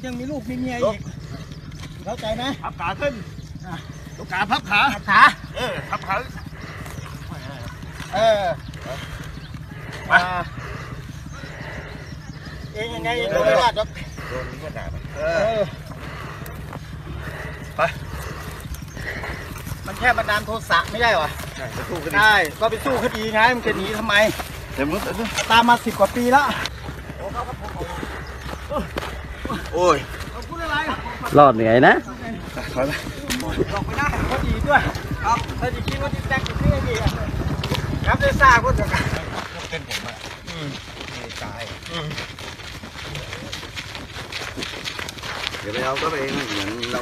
ยังมีลูกมีเมียอีกเข้าใจไหมพับขาขึ้นลูกขาพับขาขาพับขามาเองยังไงโดนไม่รอดหรอกโดนเพื่อนด่าไปมันแค่บันดาลโทสะไม่ได้หรอใช่จะสู้คดีใช่ก็ไปสู้คดีไงมันจะหนีทำไมเดี๋ยวมึงตามมา10 กว่าปีแล้วโอ้ยพูดอะไรรอดเหนื่อยนะถอยไปลงไปได้พอดีด้วยครับถ้าจะคิดว่าจะแต่งจะขึ้นดีครับได้ทราบว่าจะเป็นผมอ่ะตายเดี๋ยวไปเอาก็ไปเองเหมือนเรา